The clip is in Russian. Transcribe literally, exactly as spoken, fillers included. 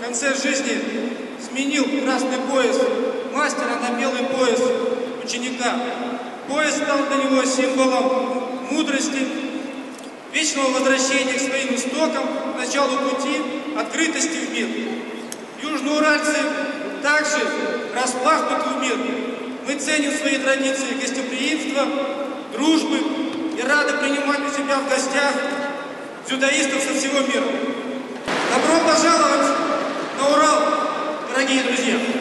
конце жизни сменил красный пояс мастера на белый пояс ученика. Пояс стал для него символом мудрости, вечного возвращения к своим истокам, началу пути, открытости в мир. Южноуральцы также распахнуты в мир. Мы ценим свои традиции гостеприимства, дружбы и рады принимать у себя в гостях дзюдоистов со всего мира. Добро пожаловать на Урал, дорогие друзья!